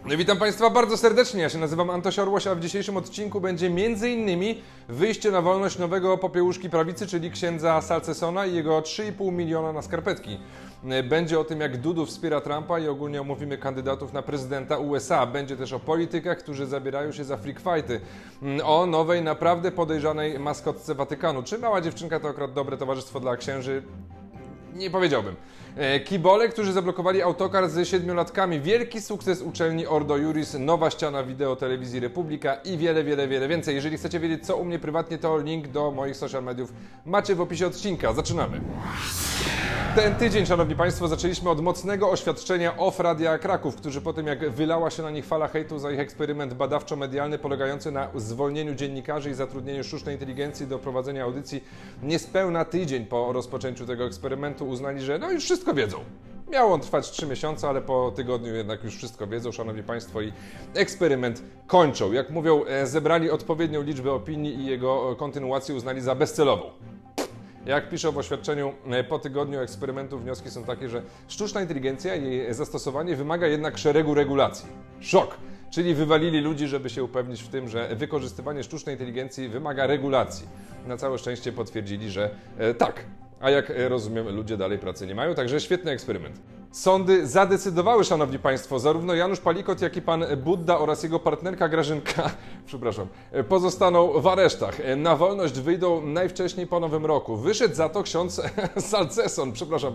Witam Państwa bardzo serdecznie, ja się nazywam Antoś Orłoś, a w dzisiejszym odcinku będzie m.in. wyjście na wolność nowego popiełuszki prawicy, czyli księdza Salcesona i jego 3,5 miliona na skarpetki. Będzie o tym, jak Dudu wspiera Trumpa i ogólnie omówimy kandydatów na prezydenta USA. Będzie też o politykach, którzy zabierają się za freak fighty. O nowej, naprawdę podejrzanej maskotce Watykanu. Czy mała dziewczynka to akurat dobre towarzystwo dla księży? Nie powiedziałbym. Kibole, którzy zablokowali autokar z 7-latkami. Wielki sukces uczelni Ordo Iuris, nowa ściana wideo telewizji Republika i wiele więcej. Jeżeli chcecie wiedzieć, co u mnie prywatnie, to link do moich social mediów macie w opisie odcinka. Zaczynamy. Ten tydzień, szanowni państwo, zaczęliśmy od mocnego oświadczenia OFF Radia Kraków, którzy po tym, jak wylała się na nich fala hejtu za ich eksperyment badawczo-medialny polegający na zwolnieniu dziennikarzy i zatrudnieniu sztucznej inteligencji do prowadzenia audycji, niespełna tydzień po rozpoczęciu tego eksperymentu uznali, że no już wszystko wiedzą. Miał on trwać 3 miesiące, ale po tygodniu jednak już wszystko wiedzą, szanowni państwo, i eksperyment kończą. Jak mówią, zebrali odpowiednią liczbę opinii i jego kontynuację uznali za bezcelową. Jak piszą w oświadczeniu, po tygodniu eksperymentu wnioski są takie, że sztuczna inteligencja i jej zastosowanie wymaga jednak szeregu regulacji. Szok! Czyli wywalili ludzi, żeby się upewnić w tym, że wykorzystywanie sztucznej inteligencji wymaga regulacji. Na całe szczęście potwierdzili, że tak. A jak rozumiem, ludzie dalej pracy nie mają, także świetny eksperyment. Sądy zadecydowały, szanowni państwo, zarówno Janusz Palikot, jak i pan Budda oraz jego partnerka Grażynka, pozostaną w aresztach. Na wolność wyjdą najwcześniej po Nowym Roku. Wyszedł za to ksiądz Salceson,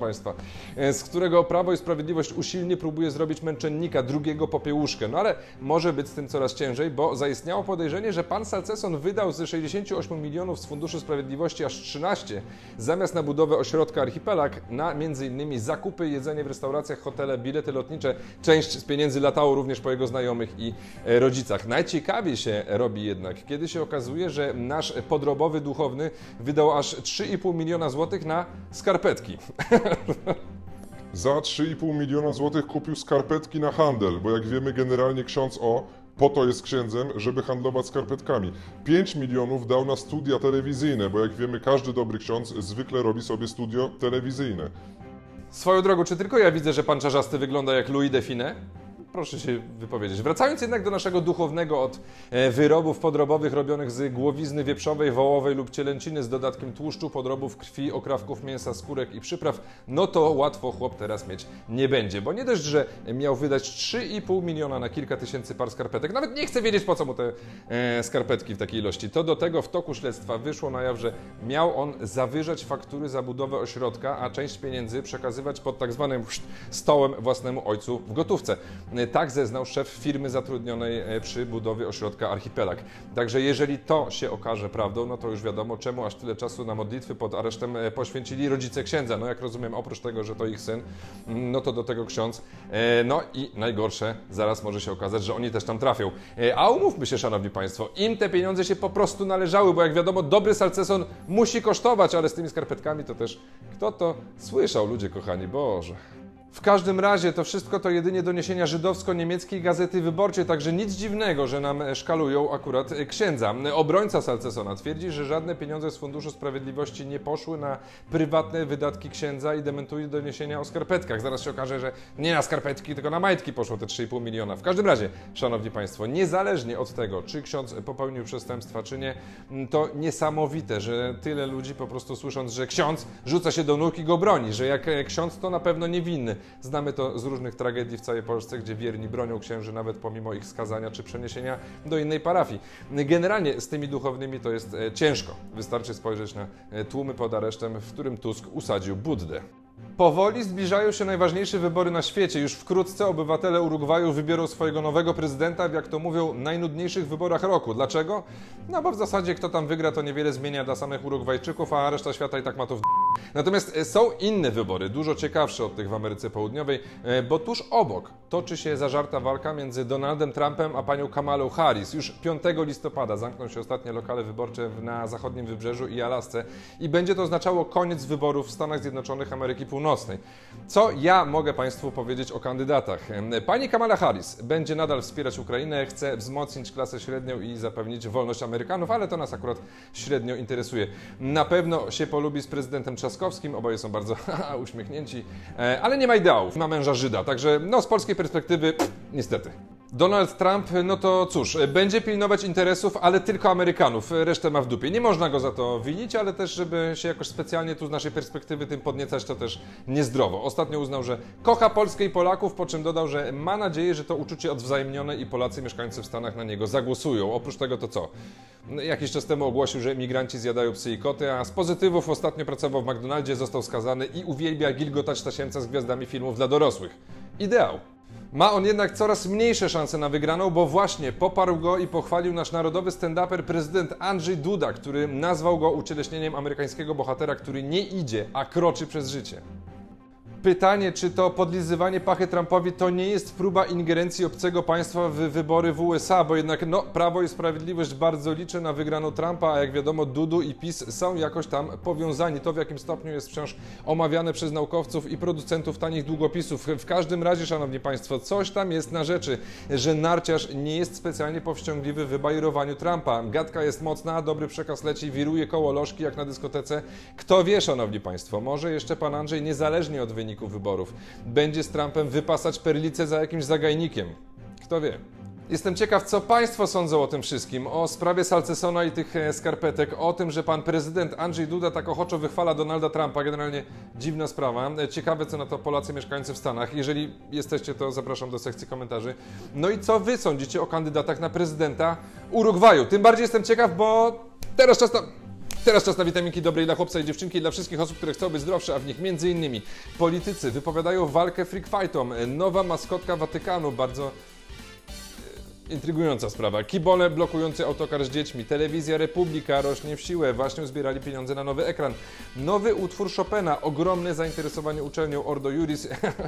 z którego Prawo i Sprawiedliwość usilnie próbuje zrobić męczennika, drugiego popiełuszkę. No ale może być z tym coraz ciężej, bo zaistniało podejrzenie, że pan Salceson wydał z 68 milionów z Funduszu Sprawiedliwości aż 13, zamiast na budowę ośrodka Archipelag, na m.in. zakupy, jedzenie w restauracjach, hotele, bilety lotnicze. Część z pieniędzy latało również po jego znajomych i rodzicach. Najciekawiej się robi jednak, kiedy się okazuje, że nasz podrobowy duchowny wydał aż 3,5 miliona złotych na skarpetki. Za 3,5 miliona złotych kupił skarpetki na handel, bo jak wiemy, generalnie ksiądz po to jest księdzem, żeby handlować skarpetkami. 5 milionów dał na studia telewizyjne, bo jak wiemy, każdy dobry ksiądz zwykle robi sobie studio telewizyjne. Swoją drogą, czy tylko ja widzę, że pan Czarzasty wygląda jak Louis Define? Proszę się wypowiedzieć. Wracając jednak do naszego duchownego od wyrobów podrobowych robionych z głowizny wieprzowej, wołowej lub cielęciny z dodatkiem tłuszczu, podrobów krwi, okrawków mięsa, skórek i przypraw, no to łatwo chłop teraz mieć nie będzie. Bo nie dość, że miał wydać 3,5 miliona na kilka tysięcy par skarpetek, nawet nie chcę wiedzieć, po co mu te skarpetki w takiej ilości, to do tego w toku śledztwa wyszło na jaw, że miał on zawyżać faktury za budowę ośrodka, a część pieniędzy przekazywać pod tak zwanym stołem własnemu ojcu w gotówce. Tak zeznał szef firmy zatrudnionej przy budowie ośrodka Archipelag. Także jeżeli to się okaże prawdą, no to już wiadomo, czemu aż tyle czasu na modlitwy pod aresztem poświęcili rodzice księdza. No jak rozumiem, oprócz tego, że to ich syn, no to do tego ksiądz. No i najgorsze, zaraz może się okazać, że oni też tam trafią. A umówmy się, szanowni państwo, im te pieniądze się po prostu należały, bo jak wiadomo, dobry Salceson musi kosztować, ale z tymi skarpetkami to też, kto to słyszał, ludzie kochani, Boże. W każdym razie to wszystko to jedynie doniesienia żydowsko-niemieckiej Gazety Wyborczej, także nic dziwnego, że nam szkalują akurat księdza. Obrońca Salcesona twierdzi, że żadne pieniądze z Funduszu Sprawiedliwości nie poszły na prywatne wydatki księdza i dementuje doniesienia o skarpetkach. Zaraz się okaże, że nie na skarpetki, tylko na majtki poszło te 3,5 miliona. W każdym razie, szanowni państwo, niezależnie od tego, czy ksiądz popełnił przestępstwa, czy nie, to niesamowite, że tyle ludzi po prostu słysząc, że ksiądz rzuca się do nóg i go broni, że jak ksiądz to na pewno niewinny. Znamy to z różnych tragedii w całej Polsce, gdzie wierni bronią księży nawet pomimo ich skazania czy przeniesienia do innej parafii. Generalnie z tymi duchownymi to jest ciężko. Wystarczy spojrzeć na tłumy pod aresztem, w którym Tusk usadził Buddę. Powoli zbliżają się najważniejsze wybory na świecie. Już wkrótce obywatele Urugwaju wybiorą swojego nowego prezydenta w, jak to mówią, najnudniejszych wyborach roku. Dlaczego? No bo w zasadzie kto tam wygra, to niewiele zmienia dla samych Urugwajczyków, a reszta świata i tak ma to w Natomiast są inne wybory, dużo ciekawsze od tych w Ameryce Południowej, bo tuż obok toczy się zażarta walka między Donaldem Trumpem a panią Kamalą Harris. Już 5 listopada zamkną się ostatnie lokale wyborcze na zachodnim wybrzeżu i Alasce i będzie to oznaczało koniec wyborów w Stanach Zjednoczonych Ameryki Północnej. Co ja mogę Państwu powiedzieć o kandydatach? Pani Kamala Harris będzie nadal wspierać Ukrainę, chce wzmocnić klasę średnią i zapewnić wolność Amerykanów, ale to nas akurat średnio interesuje. Na pewno się polubi z prezydentem Trzaskowskim, oboje są bardzo uśmiechnięci, ale nie ma ideałów. Ma męża Żyda, także no z polskiej perspektywy niestety. Donald Trump, no to cóż, będzie pilnować interesów, ale tylko Amerykanów, resztę ma w dupie. Nie można go za to winić, ale też, żeby się jakoś specjalnie tu z naszej perspektywy tym podniecać, to też niezdrowo. Ostatnio uznał, że kocha Polskę i Polaków, po czym dodał, że ma nadzieję, że to uczucie odwzajemnione i Polacy mieszkający w Stanach na niego zagłosują. Oprócz tego to co? Jakiś czas temu ogłosił, że imigranci zjadają psy i koty, a z pozytywów ostatnio pracował w McDonaldzie, został skazany i uwielbia gilgotać tasiemca z gwiazdami filmów dla dorosłych. Ideał. Ma on jednak coraz mniejsze szanse na wygraną, bo właśnie poparł go i pochwalił nasz narodowy stand-uper prezydent Andrzej Duda, który nazwał go ucieleśnieniem amerykańskiego bohatera, który nie idzie, a kroczy przez życie. Pytanie, czy to podlizywanie pachy Trumpowi to nie jest próba ingerencji obcego państwa w wybory w USA, bo jednak Prawo i Sprawiedliwość bardzo liczy na wygraną Trumpa, a jak wiadomo Dudu i PiS są jakoś tam powiązani. To w jakim stopniu jest wciąż omawiane przez naukowców i producentów tanich długopisów. W każdym razie, szanowni państwo, coś tam jest na rzeczy, że narciarz nie jest specjalnie powściągliwy w wybajrowaniu Trumpa. Gadka jest mocna, a dobry przekaz leci, wiruje koło lożki jak na dyskotece. Kto wie, szanowni państwo, może jeszcze pan Andrzej niezależnie od wyniku wyborów będzie z Trumpem wypasać perlicę za jakimś zagajnikiem. Kto wie. Jestem ciekaw, co państwo sądzą o tym wszystkim, o sprawie Salcesona i tych skarpetek, o tym, że pan prezydent Andrzej Duda tak ochoczo wychwala Donalda Trumpa. Generalnie dziwna sprawa. Ciekawe, co na to Polacy mieszkający w Stanach. Jeżeli jesteście, to zapraszam do sekcji komentarzy. No i co wy sądzicie o kandydatach na prezydenta Urugwaju? Tym bardziej jestem ciekaw, bo teraz czas na witaminki dobrej dla chłopca i dziewczynki i dla wszystkich osób, które chcą być zdrowsze, a w nich m.in. politycy wypowiadają walkę freak fightom, nowa maskotka Watykanu, bardzo intrygująca sprawa, kibole blokujący autokar z dziećmi, telewizja Republika rośnie w siłę, właśnie zbierali pieniądze na nowy ekran, nowy utwór Chopina, ogromne zainteresowanie uczelnią Ordo Iuris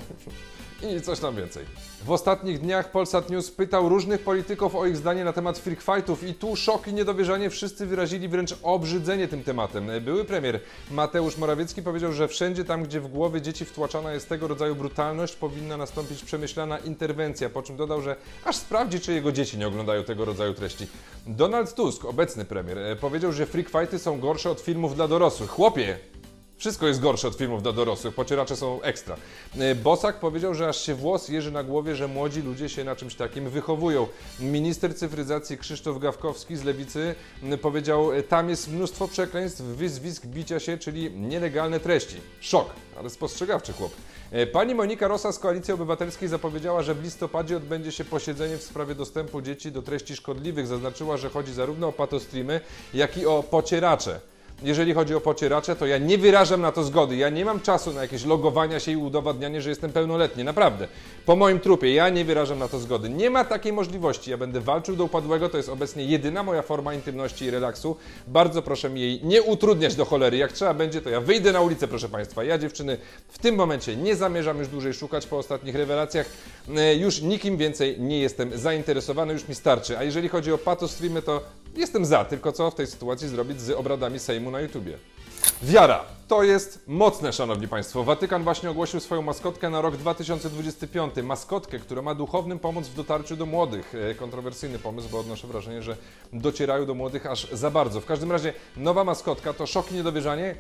i coś tam więcej. W ostatnich dniach Polsat News pytał różnych polityków o ich zdanie na temat freak fightów i tu szok i niedowierzanie, wszyscy wyrazili wręcz obrzydzenie tym tematem. Były premier Mateusz Morawiecki powiedział, że wszędzie tam, gdzie w głowy dzieci wtłaczana jest tego rodzaju brutalność, powinna nastąpić przemyślana interwencja, po czym dodał, że aż sprawdzi, czy jego dzieci nie oglądają tego rodzaju treści. Donald Tusk, obecny premier, powiedział, że freak fighty są gorsze od filmów dla dorosłych. Chłopie! Wszystko jest gorsze od filmów dla dorosłych, pocieracze są ekstra. Bosak powiedział, że aż się włos jeży na głowie, że młodzi ludzie się na czymś takim wychowują. Minister cyfryzacji Krzysztof Gawkowski z Lewicy powiedział, tam jest mnóstwo przekleństw, wyzwisk, bicia się, czyli nielegalne treści. Szok, ale spostrzegawczy chłop. Pani Monika Rosa z Koalicji Obywatelskiej zapowiedziała, że w listopadzie odbędzie się posiedzenie w sprawie dostępu dzieci do treści szkodliwych. Zaznaczyła, że chodzi zarówno o patostreamy, jak i o pocieracze. Jeżeli chodzi o pocieracze, to ja nie wyrażam na to zgody. Ja nie mam czasu na jakieś logowania się i udowadnianie, że jestem pełnoletni. Naprawdę. Po moim trupie ja nie wyrażam na to zgody. Nie ma takiej możliwości. Ja będę walczył do upadłego. To jest obecnie jedyna moja forma intymności i relaksu. Bardzo proszę mi jej nie utrudniać do cholery. Jak trzeba będzie, to ja wyjdę na ulicę, proszę Państwa. Ja, dziewczyny, w tym momencie nie zamierzam już dłużej szukać po ostatnich rewelacjach. Już nikim więcej nie jestem zainteresowany. Już mi starczy. A jeżeli chodzi o patostreamy, to jestem za. Tylko co w tej sytuacji zrobić z obradami Sejmu na YouTubie? Wiara. To jest mocne, szanowni państwo. Watykan właśnie ogłosił swoją maskotkę na rok 2025. Maskotkę, która ma duchownym pomóc w dotarciu do młodych. Kontrowersyjny pomysł, bo odnoszę wrażenie, że docierają do młodych aż za bardzo. W każdym razie nowa maskotka to szok i niedowierzanie.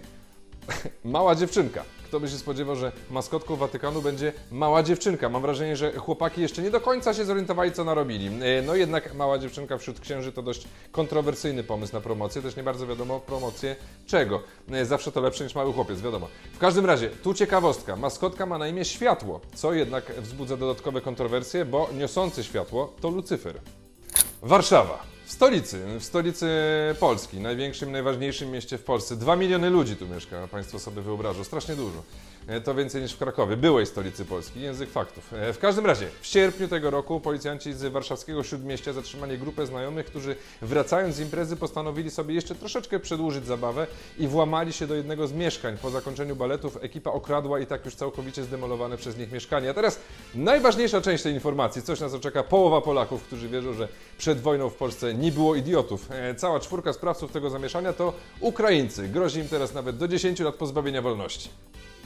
Mała dziewczynka. Kto by się spodziewał, że maskotką Watykanu będzie mała dziewczynka? Mam wrażenie, że chłopaki jeszcze nie do końca się zorientowali, co narobili. No jednak mała dziewczynka wśród księży to dość kontrowersyjny pomysł na promocję. Też nie bardzo wiadomo promocję czego. Zawsze to lepsze niż mały chłopiec, wiadomo. W każdym razie, tu ciekawostka. Maskotka ma na imię Światło, co jednak wzbudza dodatkowe kontrowersje, bo niosący światło to Lucyfer. Warszawa. W stolicy Polski, największym, najważniejszym mieście w Polsce. 2 miliony ludzi tu mieszka, Państwo sobie wyobrażą, strasznie dużo. To więcej niż w Krakowie, byłej stolicy Polski, język faktów. W każdym razie, w sierpniu tego roku policjanci z warszawskiego Śródmieścia zatrzymali grupę znajomych, którzy wracając z imprezy postanowili sobie jeszcze troszeczkę przedłużyć zabawę i włamali się do jednego z mieszkań. Po zakończeniu baletów ekipa okradła i tak już całkowicie zdemolowane przez nich mieszkanie. A teraz najważniejsza część tej informacji, coś na co czeka połowa Polaków, którzy wierzą, że przed wojną w Polsce nie było idiotów. Cała czwórka sprawców tego zamieszania to Ukraińcy. Grozi im teraz nawet do 10 lat pozbawienia wolności.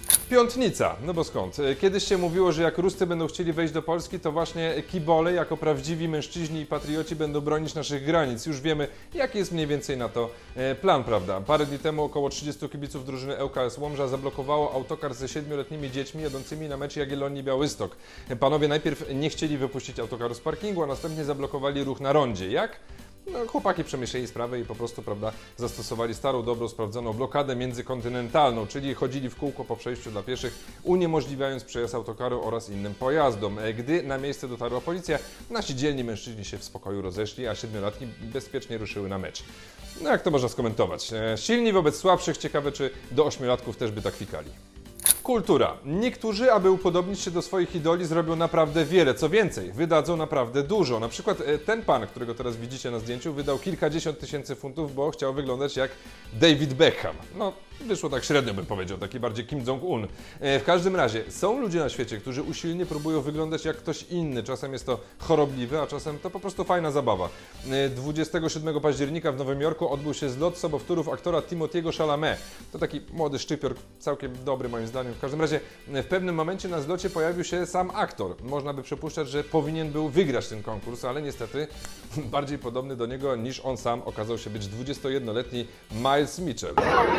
Piątnica, no bo skąd? Kiedyś się mówiło, że jak Ruscy będą chcieli wejść do Polski, to właśnie kibole, jako prawdziwi mężczyźni i patrioci będą bronić naszych granic. Już wiemy, jaki jest mniej więcej na to plan, prawda? Parę dni temu około 30 kibiców drużyny ŁKS Łomża zablokowało autokar ze 7-letnimi dziećmi jadącymi na mecz Jagiellonii-Białystok. Panowie najpierw nie chcieli wypuścić autokaru z parkingu, a następnie zablokowali ruch na rondzie. Jak? No, chłopaki przemyśleli sprawę i po prostu, prawda, zastosowali starą, dobrą, sprawdzoną blokadę międzykontynentalną, czyli chodzili w kółko po przejściu dla pieszych, uniemożliwiając przejazd autokaru oraz innym pojazdom. Gdy na miejsce dotarła policja, nasi dzielni mężczyźni się w spokoju rozeszli, a 7-latki bezpiecznie ruszyły na mecz. No jak to można skomentować? Silni wobec słabszych, ciekawe czy do 8-latków też by tak fikali. Kultura. Niektórzy, aby upodobnić się do swoich idoli, zrobią naprawdę wiele. Co więcej, wydadzą naprawdę dużo. Na przykład ten pan, którego teraz widzicie na zdjęciu, wydał kilkadziesiąt tysięcy funtów, bo chciał wyglądać jak David Beckham. No, wyszło tak średnio, bym powiedział, taki bardziej Kim Jong-un. W każdym razie, są ludzie na świecie, którzy usilnie próbują wyglądać jak ktoś inny. Czasem jest to chorobliwe, a czasem to po prostu fajna zabawa. 27 października w Nowym Jorku odbył się zlot sobowtórów aktora Timothy'ego Chalamet. To taki młody szczypior, całkiem dobry moim zdaniem. W każdym razie w pewnym momencie na zlocie pojawił się sam aktor. Można by przypuszczać, że powinien był wygrać ten konkurs, ale niestety bardziej podobny do niego niż on sam okazał się być 21-letni Miles Mitchell.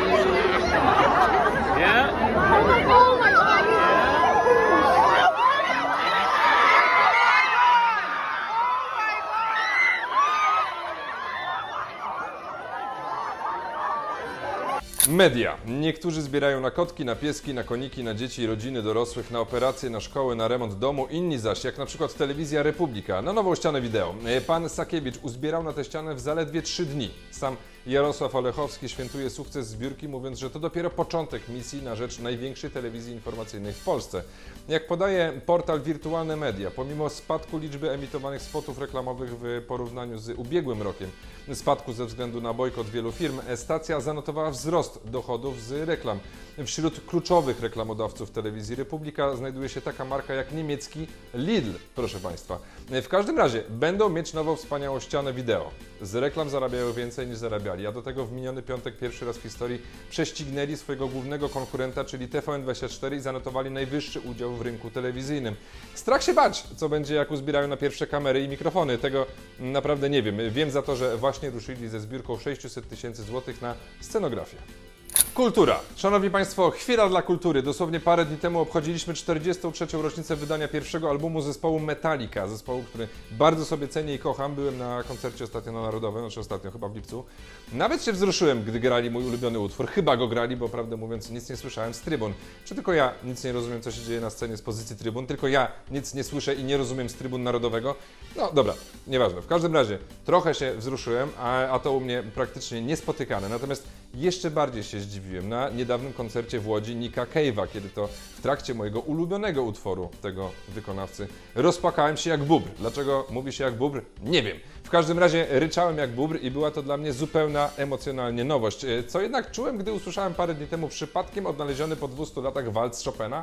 Media. Niektórzy zbierają na kotki, na pieski, na koniki, na dzieci i rodziny dorosłych, na operacje, na szkoły, na remont domu. Inni zaś, jak na przykład Telewizja Republika, na nową ścianę wideo. Pan Sakiewicz uzbierał na tę ścianę w zaledwie 3 dni. Sam Jarosław Olechowski świętuje sukces zbiórki, mówiąc, że to dopiero początek misji na rzecz największej telewizji informacyjnej w Polsce. Jak podaje portal Wirtualne Media, pomimo spadku liczby emitowanych spotów reklamowych w porównaniu z ubiegłym rokiem, spadku ze względu na bojkot wielu firm, stacja zanotowała wzrost dochodów z reklam. Wśród kluczowych reklamodawców Telewizji Republika znajduje się taka marka jak niemiecki Lidl, proszę Państwa. W każdym razie będą mieć nową wspaniałą ścianę wideo. Z reklam zarabiają więcej niż zarabiali, a do tego w miniony piątek pierwszy raz w historii prześcignęli swojego głównego konkurenta, czyli TVN24 i zanotowali najwyższy udział w rynku telewizyjnym. Strach się bać, co będzie jak uzbierają na pierwsze kamery i mikrofony. Tego naprawdę nie wiem. Wiem za to, że właśnie ruszyli ze zbiórką 600 tysięcy złotych na scenografię. Kultura. Szanowni Państwo, chwila dla kultury. Dosłownie parę dni temu obchodziliśmy 43. rocznicę wydania pierwszego albumu zespołu Metallica. Zespołu, który bardzo sobie cenię i kocham. Byłem na koncercie ostatnio na Narodowym, znaczy ostatnio, chyba w lipcu. Nawet się wzruszyłem, gdy grali mój ulubiony utwór. Chyba go grali, bo prawdę mówiąc nic nie słyszałem z trybun. Czy tylko ja nic nie rozumiem, co się dzieje na scenie z pozycji trybun? Tylko ja nic nie słyszę i nie rozumiem z trybun Narodowego? No dobra, nieważne. W każdym razie trochę się wzruszyłem, a to u mnie praktycznie niespotykane. Natomiast jeszcze bardziej się zdziwiłem na niedawnym koncercie w Łodzi Nicka Cave'a, kiedy to w trakcie mojego ulubionego utworu tego wykonawcy rozpłakałem się jak bóbr. Dlaczego mówi się jak bóbr? Nie wiem. W każdym razie ryczałem jak bóbr i była to dla mnie zupełna emocjonalnie nowość. Co jednak czułem, gdy usłyszałem parę dni temu przypadkiem odnaleziony po 200 latach walc Chopina?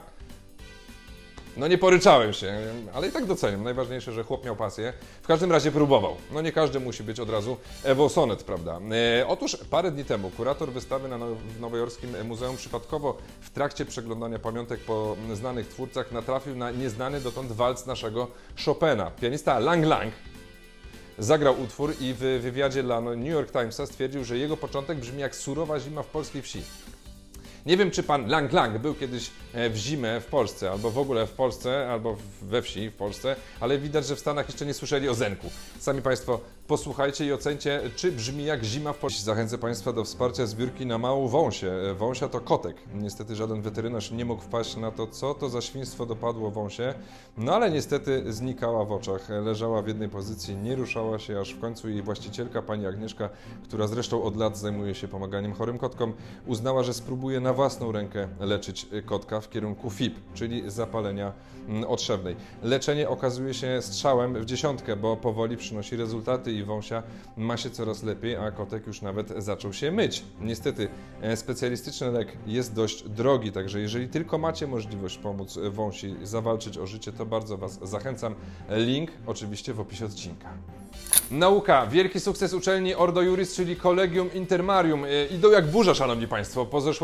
No nie poryczałem się, ale i tak doceniam. Najważniejsze, że chłop miał pasję. W każdym razie próbował. No nie każdy musi być od razu Ewo Sonet, prawda? Otóż parę dni temu kurator wystawy w nowojorskim muzeum przypadkowo w trakcie przeglądania pamiątek po znanych twórcach natrafił na nieznany dotąd walc naszego Chopina. Pianista Lang Lang zagrał utwór i w wywiadzie dla New York Timesa stwierdził, że jego początek brzmi jak surowa zima w polskiej wsi. Nie wiem, czy pan Lang Lang był kiedyś w zimę w Polsce, albo w ogóle w Polsce, albo we wsi w Polsce, ale widać, że w Stanach jeszcze nie słyszeli o zenku. Sami Państwo posłuchajcie i ocencie, czy brzmi jak zima w Polsce. Zachęcę Państwa do wsparcia zbiórki na małą wąsię. Wąsia to kotek. Niestety żaden weterynarz nie mógł wpaść na to, co to za świństwo dopadło wąsie, no ale niestety znikała w oczach. Leżała w jednej pozycji, nie ruszała się, aż w końcu jej właścicielka, pani Agnieszka, która zresztą od lat zajmuje się pomaganiem chorym kotkom, uznała, że spróbuje na własną rękę leczyć kotka w kierunku FIP, czyli zapalenia otrzewnej. Leczenie okazuje się strzałem w dziesiątkę, bo powoli przynosi rezultaty i wąsia ma się coraz lepiej, a kotek już nawet zaczął się myć. Niestety specjalistyczny lek jest dość drogi, także jeżeli tylko macie możliwość pomóc wąsi zawalczyć o życie, to bardzo Was zachęcam. Link oczywiście w opisie odcinka. Nauka. Wielki sukces uczelni Ordo Iuris, czyli Collegium Intermarium. Idą jak burza, szanowni Państwo. Po zeszłorocznym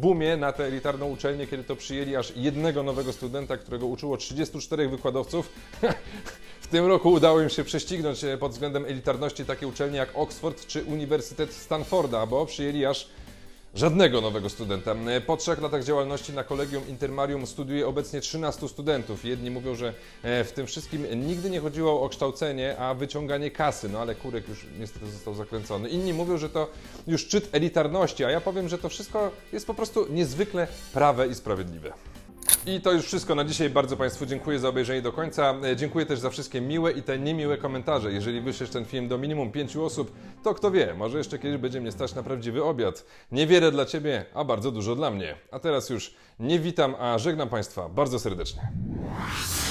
boomie na tę elitarną uczelnię, kiedy to przyjęli aż jednego nowego studenta, którego uczyło 34 wykładowców. W tym roku udało im się prześcignąć pod względem elitarności takie uczelnie jak Oxford czy Uniwersytet Stanforda, bo przyjęli aż żadnego nowego studenta. Po 3 latach działalności na Collegium Intermarium studiuje obecnie 13 studentów. Jedni mówią, że w tym wszystkim nigdy nie chodziło o kształcenie, a wyciąganie kasy, no ale kurek już niestety został zakręcony. Inni mówią, że to już szczyt elitarności, a ja powiem, że to wszystko jest po prostu niezwykle prawe i sprawiedliwe. I to już wszystko na dzisiaj. Bardzo Państwu dziękuję za obejrzenie do końca. Dziękuję też za wszystkie miłe i te niemiłe komentarze. Jeżeli wyślesz ten film do minimum 5 osób, to kto wie, może jeszcze kiedyś będzie mnie stać na prawdziwy obiad. Niewiele dla Ciebie, a bardzo dużo dla mnie. A teraz już nie witam, a żegnam Państwa bardzo serdecznie.